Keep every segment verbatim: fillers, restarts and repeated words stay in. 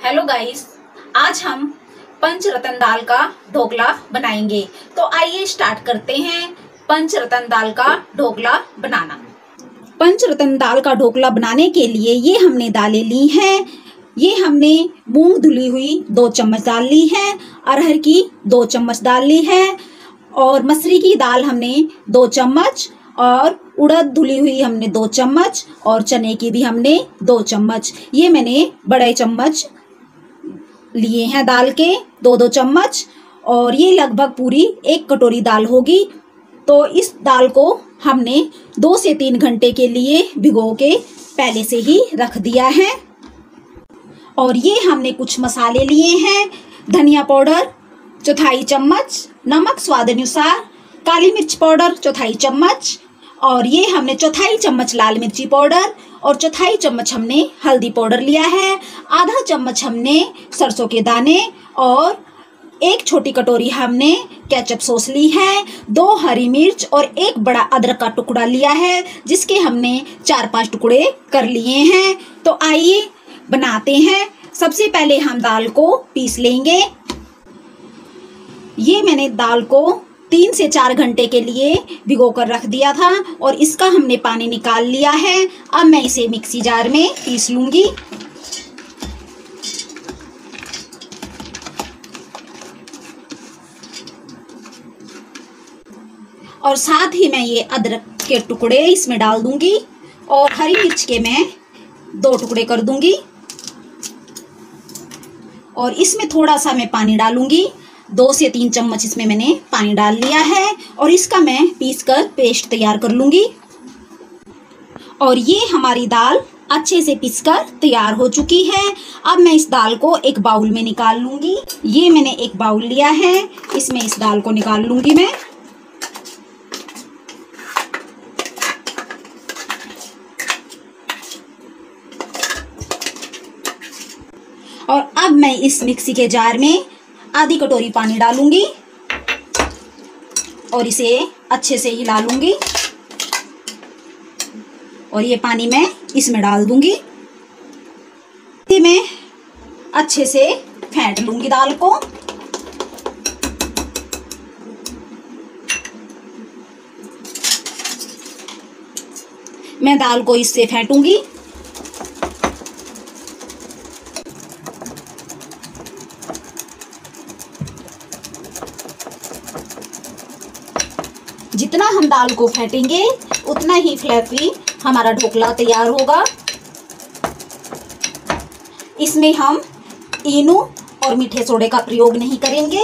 Hello guys, आज हम पंचरत्न दाल का ढोकला बनाएंगे। तो आइए स्टार्ट करते हैं पंचरत्न दाल का ढोकला बनाना। पंचरत्न दाल का ढोकला बनाने के लिए ये हमने दालें ली हैं। ये हमने मूंग धुली हुई दो चम्मच दाल ली है, अरहर की दो चम्मच दाल ली है और मसूरी की दाल हमने दो चम्मच और उड़द धुली हुई हमने दो चम्मच और चने की भी हमने दो चम्मच। ये मैंने बड़े चम्मच लिए हैं दाल के, दो दो चम्मच, और ये लगभग पूरी एक कटोरी दाल होगी। तो इस दाल को हमने दो से तीन घंटे के लिए भिगो के पहले से ही रख दिया है। और ये हमने कुछ मसाले लिए हैं। धनिया पाउडर चौथाई चम्मच, नमक स्वाद अनुसार, काली मिर्च पाउडर चौथाई चम्मच, और ये हमने चौथाई चम्मच लाल मिर्ची पाउडर और चौथाई चम्मच हमने हल्दी पाउडर लिया है। आधा चम्मच हमने सरसों के दाने और एक छोटी कटोरी हमने केचप सॉस ली है। दो हरी मिर्च और एक बड़ा अदरक का टुकड़ा लिया है, जिसके हमने चार पांच टुकड़े कर लिए हैं। तो आइए बनाते हैं। सबसे पहले हम दाल को पीस लेंगे। ये मैंने दाल को तीन से चार घंटे के लिए भिगो कर रख दिया था और इसका हमने पानी निकाल लिया है। अब मैं इसे मिक्सी जार में पीस लूंगी। और साथ ही मैं ये अदरक के टुकड़े इसमें डाल दूंगी और हरी मिर्च के मैं दो टुकड़े कर दूंगी और इसमें थोड़ा सा मैं पानी डालूंगी। दो से तीन चम्मच इसमें मैंने पानी डाल लिया है और इसका मैं पीस कर पेस्ट तैयार कर लूंगी। और ये हमारी दाल अच्छे से पीस कर तैयार हो चुकी है। अब मैं इस दाल को एक बाउल में निकाल लूंगी। ये मैंने एक बाउल लिया है, इसमें इस दाल को निकाल लूंगी मैं। और अब मैं इस मिक्सी के जार में आधी कटोरी पानी डालूंगी और इसे अच्छे से हिला लूंगी और ये पानी मैं इसमें डाल दूंगी। इसे मैं अच्छे से फेंट लूंगी दाल को। मैं दाल को इससे फेंटूंगी। जितना हम दाल को फेंटेंगे उतना ही फ्लफी हमारा ढोकला तैयार होगा। इसमें हम इनो और मीठे सोडे का प्रयोग नहीं करेंगे।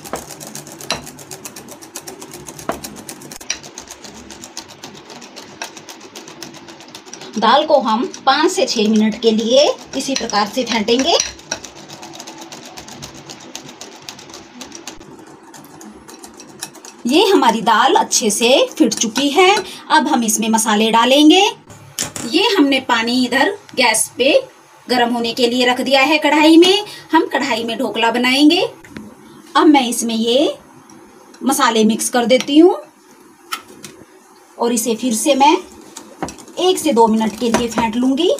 दाल को हम पाँच से छह मिनट के लिए इसी प्रकार से फेंटेंगे। ये हमारी दाल अच्छे से फिट चुकी है। अब हम इसमें मसाले डालेंगे। ये हमने पानी इधर गैस पे गरम होने के लिए रख दिया है कढ़ाई में। हम कढ़ाई में ढोकला बनाएंगे। अब मैं इसमें ये मसाले मिक्स कर देती हूँ और इसे फिर से मैं एक से दो मिनट के लिए फेंट लूंगी।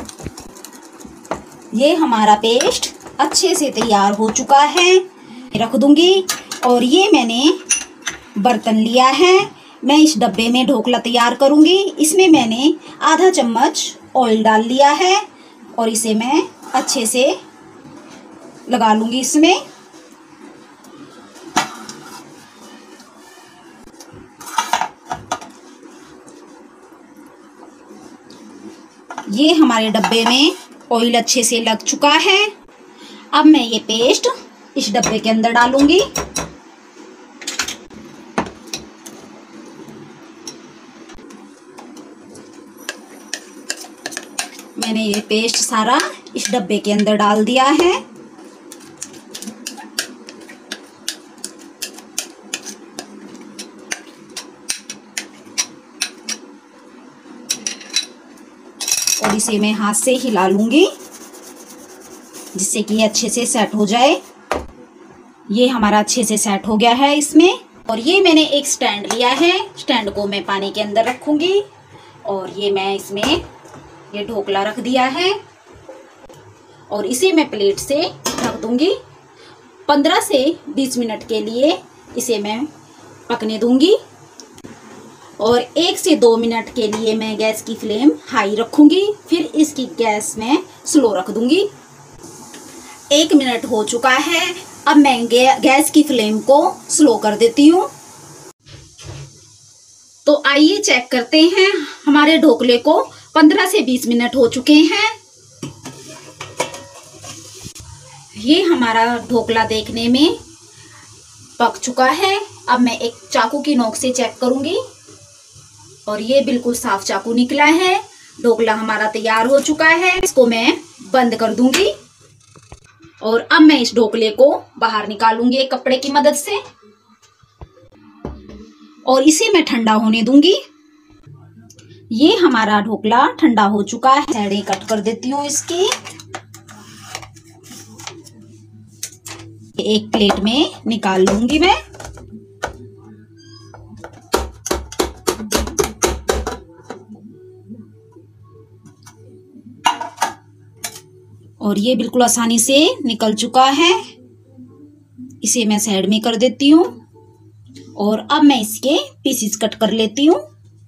ये हमारा पेस्ट अच्छे से तैयार हो चुका है। रख दूंगी। और ये मैंने बर्तन लिया है। मैं इस डब्बे में ढोकला तैयार करूंगी। इसमें मैंने आधा चम्मच ऑयल डाल लिया है और इसे मैं अच्छे से लगा लूंगी इसमें। ये हमारे डब्बे में ऑयल अच्छे से लग चुका है। अब मैं ये पेस्ट इस डब्बे के अंदर डालूंगी। मैंने ये पेस्ट सारा इस डब्बे के अंदर डाल दिया है। और इसे मैं हाथ से हिला लूंगी जिससे कि अच्छे से सेट हो जाए। ये हमारा अच्छे से सेट हो गया है इसमें। और ये मैंने एक स्टैंड लिया है। स्टैंड को मैं पानी के अंदर रखूंगी और ये मैं इसमें ये ढोकला रख दिया है और इसे मैं प्लेट से ढक दूंगी। पंद्रह से बीस मिनट के लिए इसे मैं पकने दूंगी और एक से दो मिनट के लिए मैं गैस की फ्लेम हाई रखूंगी, फिर इसकी गैस में स्लो रख दूंगी। एक मिनट हो चुका है, अब मैं गैस की फ्लेम को स्लो कर देती हूँ। तो आइए चेक करते हैं, हमारे ढोकले को पंद्रह से बीस मिनट हो चुके हैं। ये हमारा ढोकला देखने में पक चुका है। अब मैं एक चाकू की नोक से चेक करूंगी और ये बिल्कुल साफ चाकू निकला है। ढोकला हमारा तैयार हो चुका है। इसको मैं बंद कर दूंगी और अब मैं इस ढोकले को बाहर निकालूंगी एक कपड़े की मदद से और इसे मैं ठंडा होने दूंगी। ये हमारा ढोकला ठंडा हो चुका है। साइडें कट कर देती हूँ इसकी। एक प्लेट में निकाल लूंगी मैं। और ये बिल्कुल आसानी से निकल चुका है। इसे मैं साइड में कर देती हूँ और अब मैं इसके पीसेस कट कर लेती हूँ।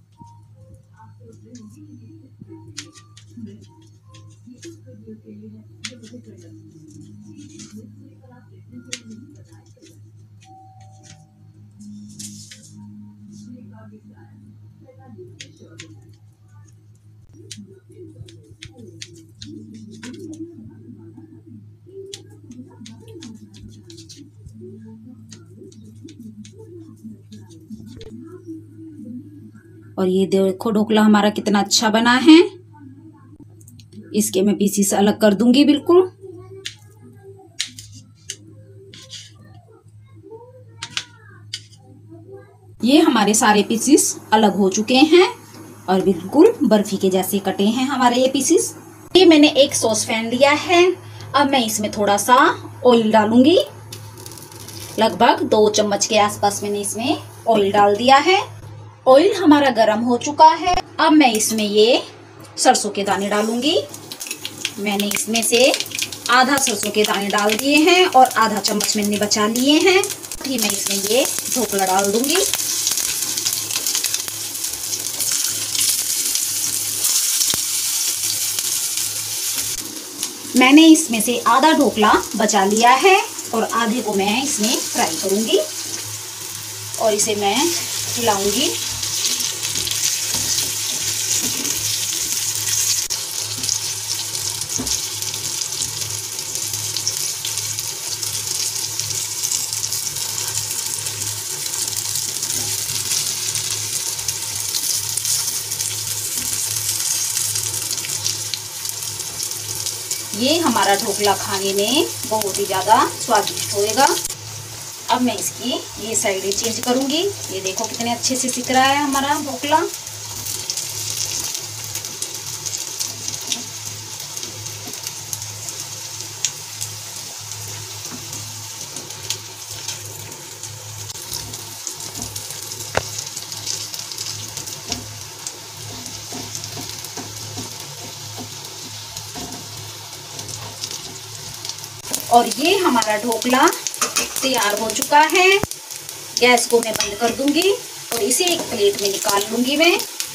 और ये देखो ढोकला हमारा कितना अच्छा बना है। इसके मैं पीसीस अलग कर दूंगी बिल्कुल। ये हमारे सारे पीसीस अलग हो चुके हैं और बिल्कुल बर्फी के जैसे कटे हैं हमारे ये पीसीस। ये मैंने एक सॉस पैन लिया है। अब मैं इसमें थोड़ा सा ऑयल डालूंगी। लगभग दो चम्मच के आसपास मैंने इसमें ऑयल डाल दिया है। ऑयल हमारा गर्म हो चुका है। अब मैं इसमें ये सरसों के दाने डालूंगी। मैंने इसमें से आधा सरसों के दाने डाल दिए हैं और आधा चम्मच मैंने बचा लिए हैं। फिर मैं इसमें ये ढोकला डाल दूंगी। मैंने इसमें से आधा ढोकला बचा लिया है और आधे को मैं इसमें फ्राई करूंगी और इसे मैं हिलाऊंगी। ये हमारा ढोकला खाने में बहुत ही ज़्यादा स्वादिष्ट होएगा। अब मैं इसकी ये साइडें चेंज करूंगी। ये देखो कितने अच्छे से सिक रहा है हमारा ढोकला। और ये हमारा ढोकला तैयार हो चुका है। गैस को मैं बंद कर दूंगी और इसे एक प्लेट में निकाल लूंगी मैं।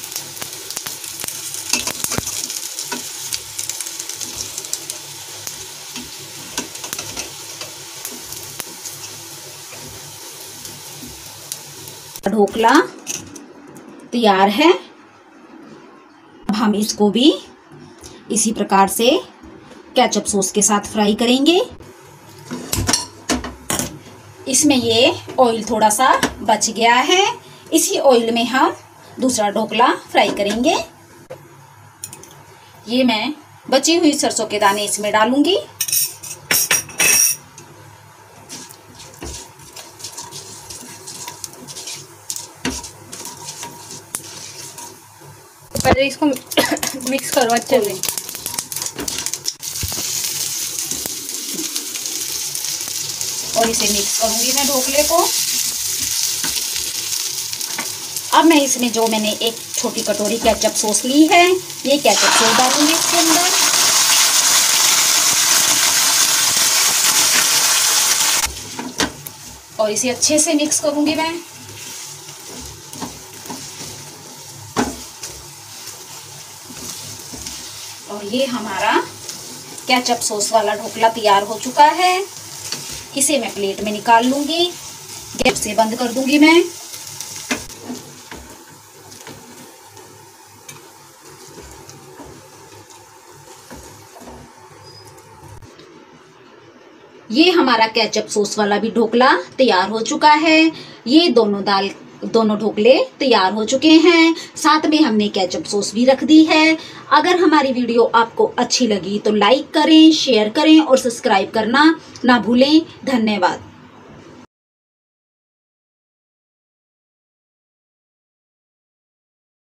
ढोकला तैयार है। अब हम इसको भी इसी प्रकार से केचप सॉस के साथ फ्राई करेंगे। इसमें ये ऑयल थोड़ा सा बच गया है। इसी ऑयल में हम दूसरा ढोकला फ्राई करेंगे। ये मैं बची हुई सरसों के दाने इसमें डालूंगी। पहले इसको मिक्स करो अच्छे से। और इसे मिक्स करूंगी मैं ढोकले को। अब मैं इसमें जो मैंने एक छोटी कटोरी केचप सॉस ली है, ये केचप सॉस डालूंगी इसके अंदर। और इसे अच्छे से मिक्स करूंगी मैं। और ये हमारा केचप सॉस वाला ढोकला तैयार हो चुका है। इसे मैं प्लेट में निकाल लूंगी, गैस से बंद कर दूंगी मैं। ये हमारा केचप सॉस वाला भी ढोकला तैयार हो चुका है। ये दोनों दाल दोनों ढोकले तैयार हो चुके हैं। साथ में हमने केचप सॉस भी रख दी है। अगर हमारी वीडियो आपको अच्छी लगी तो लाइक करें, शेयर करें और सब्सक्राइब करना ना भूलें। धन्यवाद।